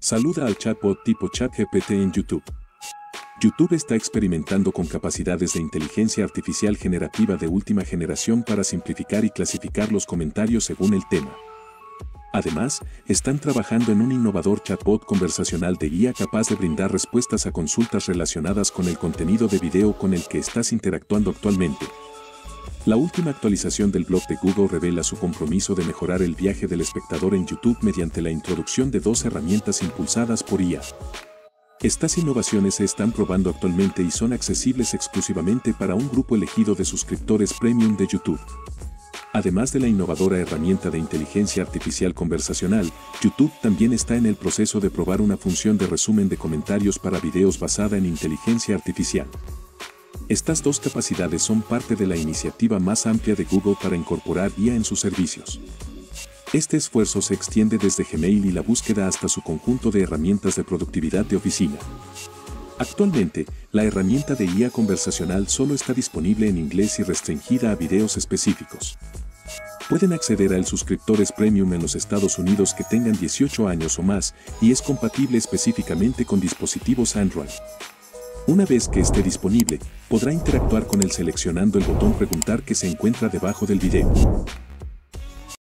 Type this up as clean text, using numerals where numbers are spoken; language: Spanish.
Saluda al chatbot tipo ChatGPT en YouTube. YouTube está experimentando con capacidades de inteligencia artificial generativa de última generación para simplificar y clasificar los comentarios según el tema. Además, están trabajando en un innovador chatbot conversacional de IA capaz de brindar respuestas a consultas relacionadas con el contenido de video con el que estás interactuando actualmente. La última actualización del blog de Google revela su compromiso de mejorar el viaje del espectador en YouTube mediante la introducción de 2 herramientas impulsadas por IA. Estas innovaciones se están probando actualmente y son accesibles exclusivamente para un grupo elegido de suscriptores premium de YouTube. Además de la innovadora herramienta de inteligencia artificial conversacional, YouTube también está en el proceso de probar una función de resumen de comentarios para videos basada en inteligencia artificial. Estas 2 capacidades son parte de la iniciativa más amplia de Google para incorporar IA en sus servicios. Este esfuerzo se extiende desde Gmail y la búsqueda hasta su conjunto de herramientas de productividad de oficina. Actualmente, la herramienta de IA conversacional solo está disponible en inglés y restringida a videos específicos. Pueden acceder a él suscriptores premium en los Estados Unidos que tengan 18 años o más y es compatible específicamente con dispositivos Android. Una vez que esté disponible, podrá interactuar con él seleccionando el botón Preguntar que se encuentra debajo del video.